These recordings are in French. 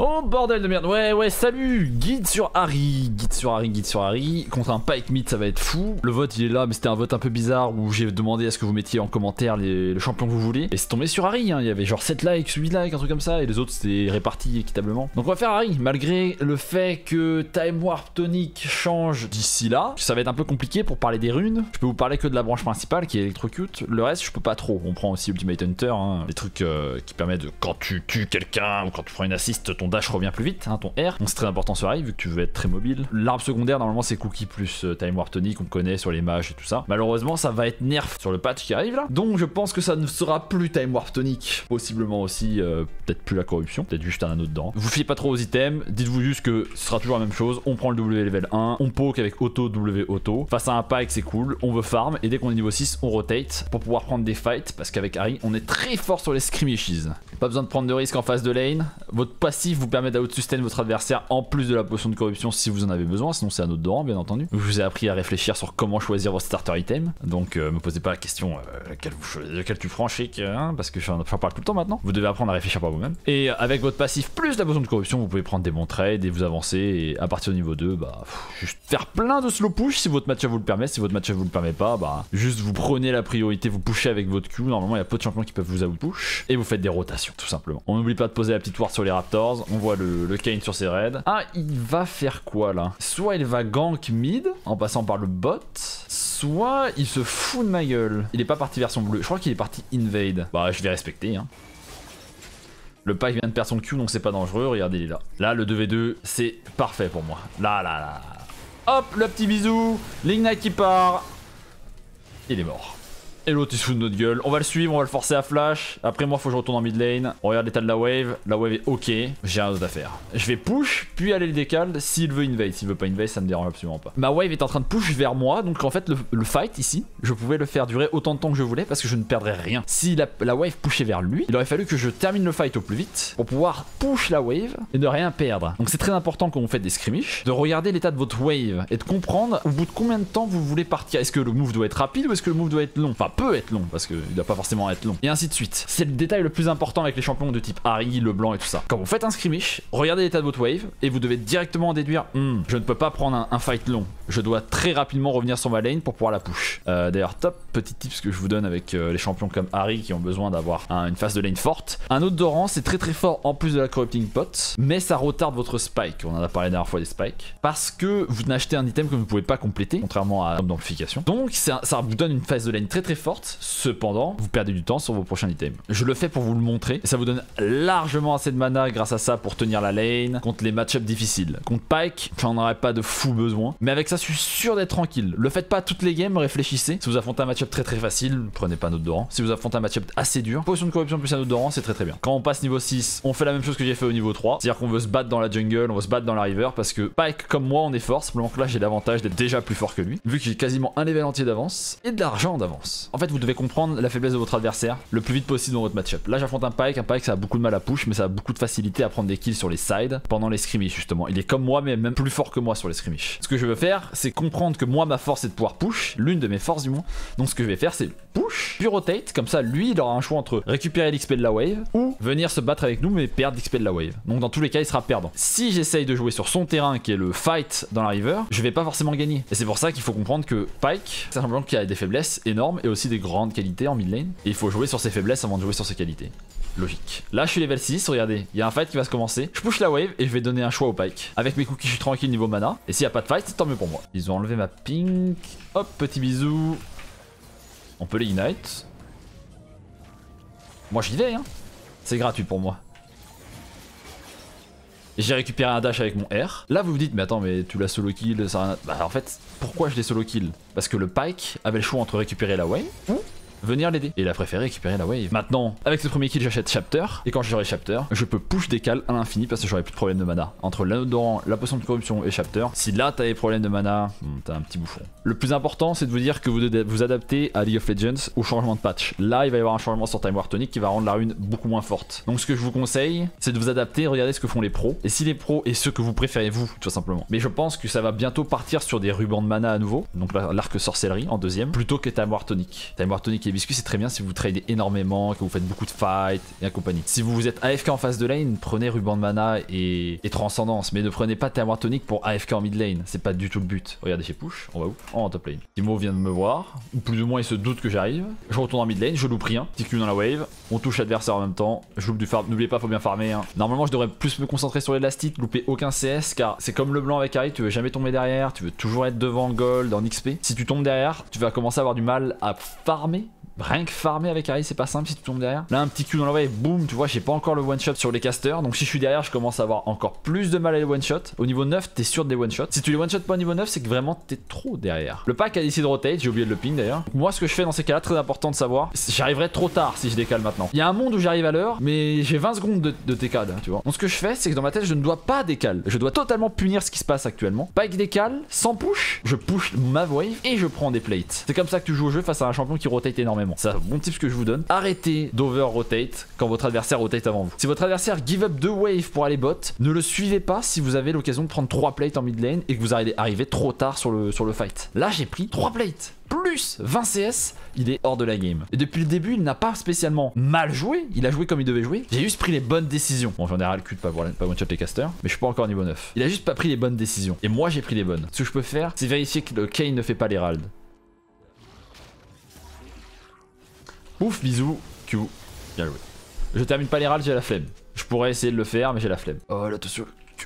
Oh bordel de merde. Ouais, salut. Guide sur Harry. Contre un Pike mid, ça va être fou. Le vote il est là, mais c'était un vote un peu bizarre où j'ai demandé à ce que vous mettiez en commentaire le champion que vous voulez. Et c'est tombé sur Harry, hein. Il y avait genre 7 likes, 8 likes, un truc comme ça. Et les autres c'était réparti équitablement. Donc on va faire Harry, malgré le fait que Time Warp Tonic change d'ici là. Ça va être un peu compliqué pour parler des runes. Je peux vous parler que de la branche principale qui est Electrocute. Le reste je peux pas trop. On prend aussi Ultimate Hunter, hein. Les trucs qui permettent de, quand tu tues quelqu'un ou quand tu prends une assist, ton dash revient plus vite, hein, ton R. Donc c'est très important sur Harry vu que tu veux être très mobile. L'arbre secondaire normalement c'est Cookie plus Time Warp Tonic, on connaît sur les mages et tout ça. Malheureusement ça va être nerf sur le patch qui arrive là. Donc je pense que ça ne sera plus Time Warp Tonic. Possiblement aussi peut-être plus la corruption, peut-être juste un anneau dedans. Vous fiez pas trop aux items, dites-vous juste que ce sera toujours la même chose. On prend le W level 1, on poke avec auto W auto. Face à un Pike c'est cool, on veut farm et dès qu'on est niveau 6 on rotate pour pouvoir prendre des fights parce qu'avec Harry on est très fort sur les skirmishes. Pas besoin de prendre de risques en phase de lane. Votre passif vous permet d'out-sustain votre adversaire en plus de la potion de corruption si vous en avez besoin, sinon c'est un autre de rang bien entendu. Je vous ai appris à réfléchir sur comment choisir votre starter item, donc me posez pas la question lequel tu prends chic, hein, parce que j'en parle tout le temps maintenant. Vous devez apprendre à réfléchir par vous-même. Et avec votre passif plus la potion de corruption, vous pouvez prendre des bons trades et vous avancer et à partir du niveau 2, bah juste faire plein de slow push si votre match vous le permet. Si votre match vous le permet pas, bah juste vous prenez la priorité, vous pushez avec votre Q. Normalement il y a peu de champions qui peuvent vous out-push et vous faites des rotations tout simplement. On n'oublie pas de poser la petite ward sur les Raptors. On voit le Kane sur ses raids. Ah, il va faire quoi là? Soit il va gank mid en passant par le bot, soit il se fout de ma gueule. Il est pas parti version bleue, je crois qu'il est parti invade. Bah je vais respecter, hein. Le Pike vient de perdre son Q donc c'est pas dangereux, regardez il est là. Là le 2v2 c'est parfait pour moi. Là. Hop, le petit bisou, l'ignite qui part. Il est mort. Et l'autre il se fout de notre gueule. On va le suivre, on va le forcer à flash. Après moi faut que je retourne en mid lane. On regarde l'état de la wave. La wave est ok. J'ai rien d'autre à faire. Je vais push, puis aller le décal s'il veut invade. S'il veut pas invade, ça me dérange absolument pas. Ma wave est en train de push vers moi. Donc en fait le fight ici, je pouvais le faire durer autant de temps que je voulais parce que je ne perdrais rien. Si la wave pushait vers lui, il aurait fallu que je termine le fight au plus vite pour pouvoir push la wave et ne rien perdre. Donc c'est très important quand vous faites des skirmishes de regarder l'état de votre wave et de comprendre au bout de combien de temps vous voulez partir. Est-ce que le move doit être rapide ou est-ce que le move doit être long? Enfin peut être long parce qu'il doit pas forcément être long et ainsi de suite. C'est le détail le plus important avec les champions de type Harry, Leblanc et tout ça. Quand vous faites un skirmish, regardez l'état de votre wave et vous devez directement en déduire je ne peux pas prendre un fight long, je dois très rapidement revenir sur ma lane pour pouvoir la push. D'ailleurs top petit tips que je vous donne avec les champions comme Harry qui ont besoin d'avoir une phase de lane forte. Un autre de rang c'est très fort en plus de la corrupting pot, mais ça retarde votre spike. On en a parlé la dernière fois des spikes parce que vous n'achetez un item que vous ne pouvez pas compléter contrairement à d'amplification. Donc ça vous donne une phase de lane très forte. Cependant, vous perdez du temps sur vos prochains items. Je le fais pour vous le montrer et ça vous donne largement assez de mana grâce à ça pour tenir la lane contre les match-ups difficiles. Contre Pike, j'en aurais pas de fou besoin, mais avec ça, je suis sûr d'être tranquille. Le faites pas toutes les games, réfléchissez. Si vous affrontez un match-up très facile, prenez pas un autre de rang. Si vous affrontez un match-up assez dur, potion de corruption plus un autre de rang, c'est très bien. Quand on passe niveau 6, on fait la même chose que j'ai fait au niveau 3, c'est-à-dire qu'on veut se battre dans la jungle, on veut se battre dans la river parce que Pike comme moi, on est fort. Simplement que là, j'ai l'avantage d'être déjà plus fort que lui, vu que j'ai quasiment un level entier d'avance et de l'argent d'avance. En fait, vous devez comprendre la faiblesse de votre adversaire le plus vite possible dans votre match-up. Là j'affronte un Pike ça a beaucoup de mal à push mais ça a beaucoup de facilité à prendre des kills sur les sides pendant les skirmishes justement. Il est comme moi mais même plus fort que moi sur les skirmishes. Ce que je veux faire c'est comprendre que moi ma force c'est de pouvoir push, l'une de mes forces du moins. Donc ce que je vais faire c'est push puis rotate, comme ça lui il aura un choix entre récupérer l'XP de la wave ou venir se battre avec nous mais perdre l'XP de la wave. Donc dans tous les cas il sera perdant. Si j'essaye de jouer sur son terrain qui est le fight dans la river, je vais pas forcément gagner. Et c'est pour ça qu'il faut comprendre que Pike c'est un champion qui a des faiblesses énormes et aussi des grandes qualités en mid lane. Et il faut jouer sur ses faiblesses avant de jouer sur ses qualités. Logique. Là je suis level 6, regardez, il y a un fight qui va se commencer. Je push la wave et je vais donner un choix au Pike. Avec mes cookies je suis tranquille niveau mana. Et s'il n'y a pas de fight, c'est tant mieux pour moi. Ils ont enlevé ma pink. Hop, petit bisou. On peut les ignite. Moi j'y vais hein. C'est gratuit pour moi. J'ai récupéré un dash avec mon R. Là vous vous dites mais attends mais tu l'as solo kill ça... Bah en fait pourquoi je l'ai solo kill? Parce que le Pike avait le choix entre récupérer la wave ou venir l'aider. Et il a préféré récupérer la wave. Maintenant, avec ce premier kill, j'achète Chapter. Et quand j'aurai Chapter, je peux push décal à l'infini parce que j'aurai plus de problème de mana. Entre l'anneau de rang, la potion de corruption et Chapter, si là t'as des problèmes de mana, t'as un petit bouffon. Le plus important, c'est de vous dire que vous devez vous adapter à League of Legends au changement de patch. Là, il va y avoir un changement sur Time Warp Tonic qui va rendre la rune beaucoup moins forte. Donc ce que je vous conseille, c'est de vous adapter, regardez ce que font les pros. Et si les pros et ceux que vous préférez vous, tout simplement. Mais je pense que ça va bientôt partir sur des rubans de mana à nouveau. Donc l'arc sorcellerie en deuxième, plutôt que Time Warp Tonic. Time Warp Tonic les biscuits c'est très bien si vous tradez énormément, que vous faites beaucoup de fights et compagnie. Si vous êtes AFK en face de lane, prenez ruban de mana et transcendance, mais ne prenez pas Terroir tonique pour AFK en mid lane, c'est pas du tout le but. Regardez chez push, on va où? En top lane. Timo vient de me voir, ou plus ou moins il se doute que j'arrive. Je retourne en mid lane, je loupe rien, petit Q dans la wave, on touche l'adversaire en même temps, je loupe du farm, n'oubliez pas faut bien farmer hein. Normalement je devrais plus me concentrer sur l'élastique, louper aucun CS car c'est comme le blanc avec Harry, tu veux jamais tomber derrière, tu veux toujours être devant gold en XP. Si tu tombes derrière, tu vas commencer à avoir du mal à farmer. Rien que farmer avec Harry c'est pas simple si tu tombes derrière. Là un petit Q dans la wave, boum, tu vois j'ai pas encore le one shot sur les casters. Donc si je suis derrière je commence à avoir encore plus de mal à les one shot. Au niveau 9 t'es sûr de les one shot. Si tu les one shot pas au niveau 9 c'est que vraiment t'es trop derrière. Le pack a décidé de rotate, j'ai oublié de le ping d'ailleurs. Moi ce que je fais dans ces cas là, très important de savoir, j'arriverai trop tard si je décale maintenant. Il y a un monde où j'arrive à l'heure mais j'ai 20 secondes de décale tu vois. Donc ce que je fais c'est que dans ma tête je ne dois pas décale. Je dois totalement punir ce qui se passe actuellement. Pike décale, sans push, je push ma wave et je prends des plates. C'est comme ça que tu joues au jeu face à un champion qui rotate énormément. C'est un bon tip que je vous donne. Arrêtez d'over rotate quand votre adversaire rotate avant vous. Si votre adversaire give up 2 waves pour aller bot, ne le suivez pas si vous avez l'occasion de prendre 3 plates en mid lane et que vous arrivez trop tard sur le fight. Là j'ai pris 3 plates plus 20 CS, il est hors de la game. Et depuis le début, il n'a pas spécialement mal joué, il a joué comme il devait jouer. J'ai juste pris les bonnes décisions. Bon, j'en ai ras le cul de pas one shot les casters, mais je suis pas encore niveau 9. Il a juste pas pris les bonnes décisions. Et moi, j'ai pris les bonnes. Ce que je peux faire, c'est vérifier que le Kayn ne fait pas l'Herald. Ouf, bisous, Q. Bien joué. Je termine pas l'Herald, j'ai la flemme. Je pourrais essayer de le faire, mais j'ai la flemme. Oh, là, attention. Q.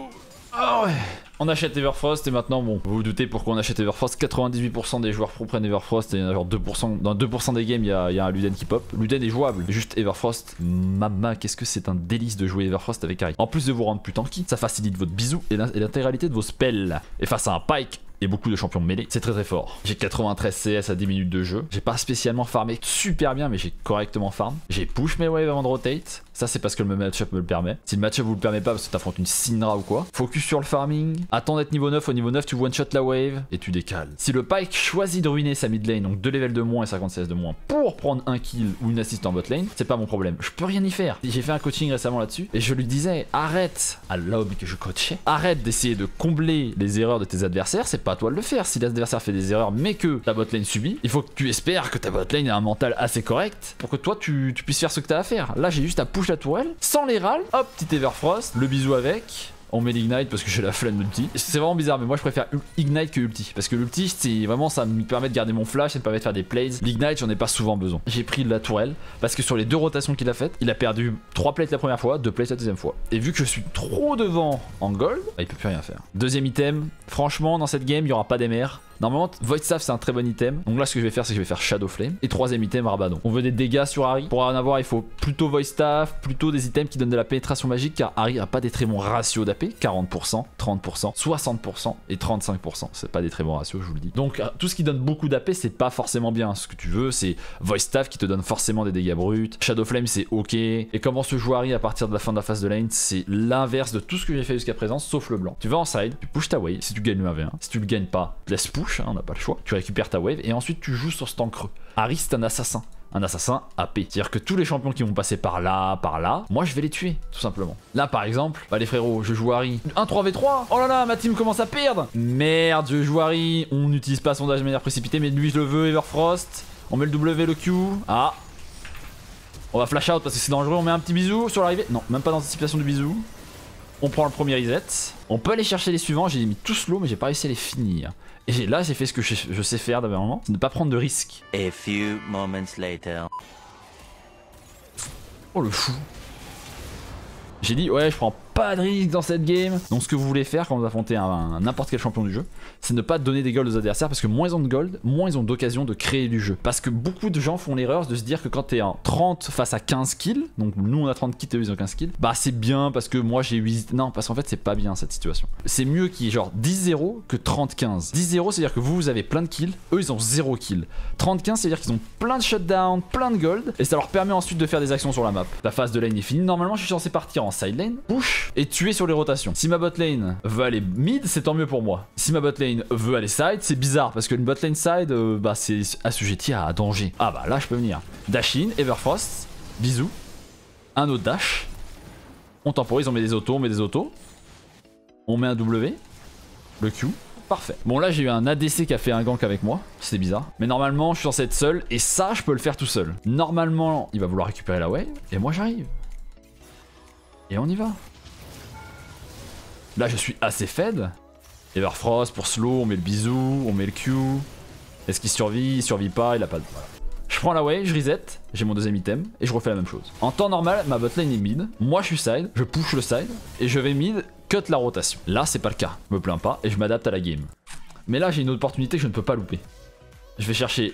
Ah ouais. On achète Everfrost et maintenant, bon, vous vous doutez pourquoi on achète Everfrost. 98% des joueurs pro prennent Everfrost et genre 2%, dans 2% des games, il y a un Luden qui pop. Luden est jouable, juste Everfrost, mama, qu'est-ce que c'est un délice de jouer Everfrost avec Harry. En plus de vous rendre plus tanky, ça facilite votre bisou et l'intégralité de vos spells. Et face à un Pike et beaucoup de champions mêlés, c'est très très fort. J'ai 93 CS à 10 minutes de jeu. J'ai pas spécialement farmé super bien, mais j'ai correctement farm. J'ai push mes waves avant de rotate. Ça c'est parce que le matchup me le permet. Si le matchup vous le permet pas parce que t'affrontes une Syndra ou quoi, focus sur le farming. Attends d'être niveau 9, au niveau 9 tu one shot la wave et tu décales. Si le Pike choisit de ruiner sa mid lane, donc 2 levels de moins et 50 CS de moins pour prendre un kill ou une assist en bot lane, c'est pas mon problème. Je peux rien y faire. J'ai fait un coaching récemment là-dessus et je lui disais arrête, à l'aube que je coachais, arrête d'essayer de combler les erreurs de tes adversaires, c'est pas à toi de le faire. Si l'adversaire fait des erreurs mais que ta botlane subit, il faut que tu espères que ta botlane a un mental assez correct pour que toi tu puisses faire ce que t'as à faire. Là j'ai juste à push la tourelle, sans les râles, hop, petit Everfrost, le bisou avec. On met l'ignite parce que j'ai la flemme d'ulti. C'est vraiment bizarre, mais moi je préfère ignite que ulti. Parce que l'ulti, c'est vraiment ça me permet de garder mon flash, ça me permet de faire des plays. L'ignite, j'en ai pas souvent besoin. J'ai pris de la tourelle parce que sur les 2 rotations qu'il a faites, il a perdu 3 plates la première fois, 2 plates la deuxième fois. Et vu que je suis trop devant en gold, bah, il peut plus rien faire. Deuxième item, franchement, dans cette game, il y aura pas d'émer. Normalement, Void Staff c'est un très bon item. Donc là, ce que je vais faire, c'est que je vais faire Shadow Flame. Et troisième item, Rabadon. On veut des dégâts sur Harry. Pour en avoir, il faut plutôt Void Staff, plutôt des items qui donnent de la pénétration magique, car Harry a pas des très bons ratios d'AP. 40%, 30%, 60% et 35%. C'est pas des très bons ratios, je vous le dis. Donc tout ce qui donne beaucoup d'AP, c'est pas forcément bien. Ce que tu veux, c'est Void Staff qui te donne forcément des dégâts bruts. Shadow Flame, c'est ok. Et comment se joue Harry à partir de la fin de la phase de lane, c'est l'inverse de tout ce que j'ai fait jusqu'à présent, sauf le blanc. Tu vas en side, tu pushes ta wave. Si tu gagnes le 1v1, si tu le gagnes pas, laisse push, hein, on n'a pas le choix. Tu récupères ta wave et ensuite tu joues sur ce temps creux. Harry, c'est un assassin. Un assassin AP. C'est-à-dire que tous les champions qui vont passer par là, moi je vais les tuer, tout simplement. Là par exemple, bah les frérots, je joue Harry. 1 3v3. Oh là là, ma team commence à perdre. Merde, je joue Harry. On n'utilise pas sondage de manière précipitée, mais lui je le veux, Everfrost. On met le W, le Q. Ah. On va flash out parce que c'est dangereux. On met un petit bisou sur l'arrivée. Non, même pas d'anticipation du bisou. On prend le premier reset. On peut aller chercher les suivants. J'ai mis tout slow, mais j'ai pas réussi à les finir. Et là, j'ai fait ce que je sais faire d'abord, c'est ne pas prendre de risques. A few moments later. Oh le fou. J'ai dit ouais, je prends pas de risque dans cette game. Donc ce que vous voulez faire quand vous affrontez n'importe quel champion du jeu, c'est ne pas donner des golds aux adversaires, parce que moins ils ont de gold, moins ils ont d'occasion de créer du jeu. Parce que beaucoup de gens font l'erreur de se dire que quand t'es en 30 face à 15 kills, donc nous on a 30 kills et eux ils ont 15 kills, bah c'est bien parce que moi j'ai 8... Non, parce qu'en fait c'est pas bien cette situation. C'est mieux qu'il y ait genre 10-0 que 30-15. 10-0 c'est à dire que vous avez plein de kills, eux ils ont 0 kills. 30-15 c'est à dire qu'ils ont plein de shutdown, plein de gold, et ça leur permet ensuite de faire des actions sur la map. La phase de lane est finie, normalement je suis censé partir en side lane, push et tuer sur les rotations. Si ma bot lane veut aller mid, c'est tant mieux pour moi. Si ma bot lane veut aller side, c'est bizarre parce que une bot lane side, bah c'est assujetti à danger. Ah bah là je peux venir. Dash in, Everfrost, bisous. Un autre dash. On temporise, on met des autos, on met un W. Le Q. Parfait. Bon là j'ai eu un ADC qui a fait un gank avec moi, c'est bizarre. Mais normalement je suis censé être seul et ça je peux le faire tout seul. Normalement il va vouloir récupérer la wave et moi j'arrive. Et on y va. Là je suis assez fed. Everfrost pour slow, on met le bisou, on met le Q. Est-ce qu'il survit? Il survit pas, il a pas de... Voilà. Je prends la wave, je reset, j'ai mon deuxième item et je refais la même chose. En temps normal, ma botlane est mid, moi je suis side, je push le side et je vais mid, cut la rotation. Là c'est pas le cas, je me plains pas et je m'adapte à la game. Mais là j'ai une opportunité que je ne peux pas louper. Je vais chercher...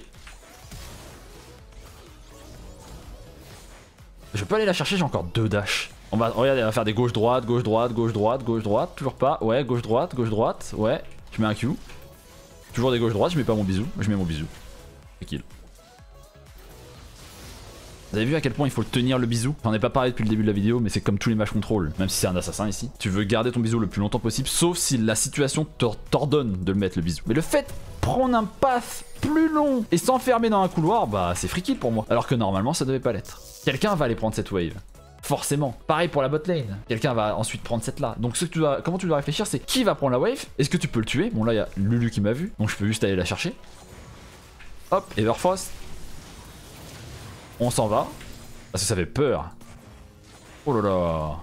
Je peux aller la chercher, j'ai encore 2 dash. Regardez, on va faire des gauche-droite, gauche-droite, gauche-droite, gauche-droite, toujours pas, ouais, gauche-droite, gauche-droite, ouais, je mets un Q. Toujours des gauche-droite, je mets pas mon bisou, je mets mon bisou. Et kill. Vous avez vu à quel point il faut tenir le bisou? J'en ai pas parlé depuis le début de la vidéo, mais c'est comme tous les match control, même si c'est un assassin ici. Tu veux garder ton bisou le plus longtemps possible, sauf si la situation t'ordonne de le mettre le bisou. Mais le fait de prendre un path plus long et s'enfermer dans un couloir, bah c'est free kill pour moi. Alors que normalement ça devait pas l'être. Quelqu'un va aller prendre cette wave. Forcément. Pareil pour la bot lane. Quelqu'un va ensuite prendre cette là. Donc comment tu dois réfléchir, c'est qui va prendre la wave? Est-ce que tu peux le tuer? Bon là il y a Lulu qui m'a vu, donc je peux juste aller la chercher. Hop, Everfrost. On s'en va. Parce que ça fait peur. Oh là là.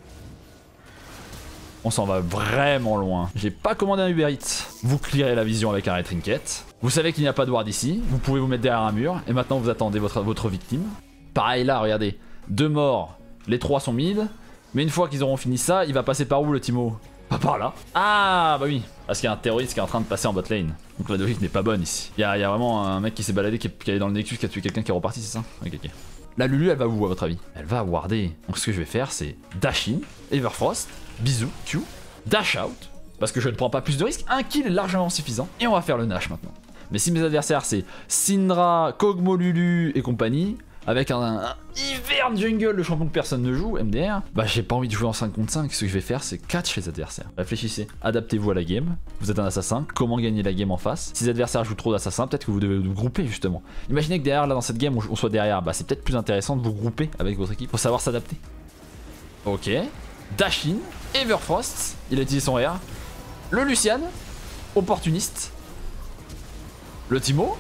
On s'en va vraiment loin. J'ai pas commandé un Uber Eats. Vous clearez la vision avec un Red Trinket. Vous savez qu'il n'y a pas de ward ici. Vous pouvez vous mettre derrière un mur. Et maintenant vous attendez votre victime. Pareil là, regardez. 2 morts. Les 3 sont mid. Mais une fois qu'ils auront fini ça, il va passer par où le Timo? Pas par là. Ah bah oui. Parce qu'il y a un terroriste qui est en train de passer en bot lane. Donc la logique n'est pas bonne ici. Il y a vraiment un mec qui s'est baladé, qui est allé dans le Nexus, qui a tué quelqu'un qui est reparti, c'est ça? Ok. La Lulu elle va où à votre avis? Elle va warder. Donc ce que je vais faire c'est dash in, Everfrost, bisous, Q, dash out. Parce que je ne prends pas plus de risques. Un kill est largement suffisant. Et on va faire le Nash maintenant. Mais si mes adversaires c'est Syndra, Kog'Maw, Lulu et compagnie, avec un Ivern jungle, le champion que personne ne joue, MDR, bah j'ai pas envie de jouer en 5 contre 5, ce que je vais faire c'est catch les adversaires. Réfléchissez, adaptez-vous à la game, vous êtes un assassin, comment gagner la game en face? Si les adversaires jouent trop d'assassins, peut-être que vous devez vous grouper justement. Imaginez que derrière, là dans cette game, on soit derrière, bah c'est peut-être plus intéressant de vous grouper avec votre équipe pour savoir s'adapter. Ok, dash in, Everfrost, il a utilisé son R, le Lucian, opportuniste, le Timo,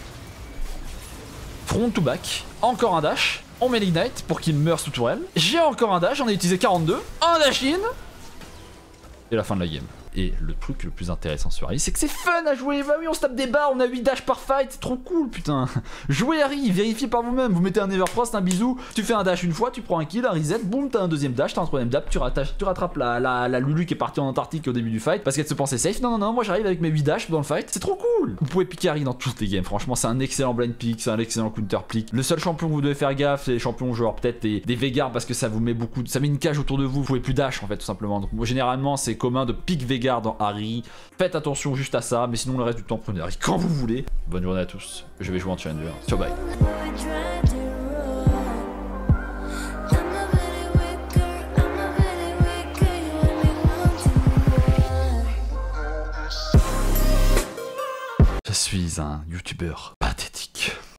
front to back, encore un dash, on met l'ignite pour qu'il meure sous tourelle. J'ai encore un dash, j'en ai utilisé 42, un dash in, et la fin de la game. Et le truc le plus intéressant sur Harry, c'est que c'est fun à jouer. Bah oui, on se tape des barres, on a 8 dash par fight, c'est trop cool, putain. Jouez Harry, vérifiez par vous-même. Vous mettez un Everfrost, un bisou, tu fais un dash une fois, tu prends un kill, un reset, boum, t'as un deuxième dash, t'as un troisième dash, tu rattrapes la Lulu qui est partie en Antarctique au début du fight parce qu'elle se pensait safe. Non, moi j'arrive avec mes 8 dash dans le fight, c'est trop cool. Vous pouvez piquer Harry dans toutes les games, franchement, c'est un excellent blind pick, c'est un excellent counter pick. Le seul champion que vous devez faire gaffe, c'est les champions genre peut-être des Veigar parce que ça vous met beaucoup, ça met une cage autour de vous, vous pouvez plus dash en fait tout simplement. Donc moi, généralement, c'est commun de pick Veigar dans Harry. Faites attention juste à ça, mais sinon le reste du temps prenez Harry quand vous voulez. Bonne journée à tous, je vais jouer en challenger. Ciao, bye. Je suis un youtubeur.